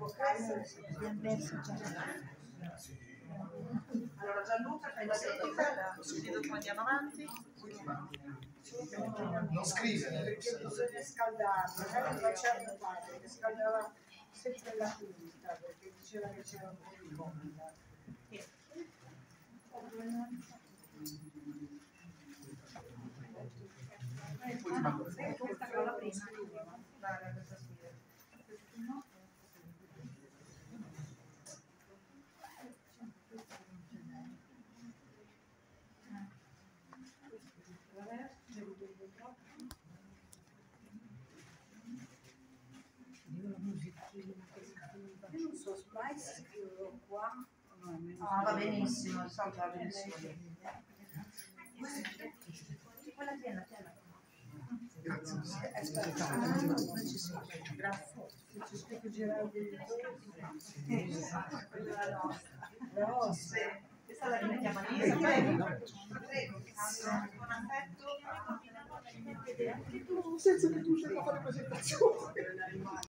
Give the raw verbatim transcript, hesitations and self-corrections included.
Allora Gianluca fai la dedica, così dopo andiamo avanti. Non scrivere perché bisogna scaldarla, magari facciamo padre che scaldava sempre la punta perché diceva che c'era un po' di comoda. Questa qua la prima. Io non so, Spice scrivo qua. Ah, va benissimo, salta benissimo. Quella tiena, tiena. Grazie. Aspetta, grazie. C'è scritto Gerardi. Quella è la nostra. La nostra. Questa la rimettiamo a Lisa, prego. Prego, con affetto. Senza che tu scelga fare presentazione.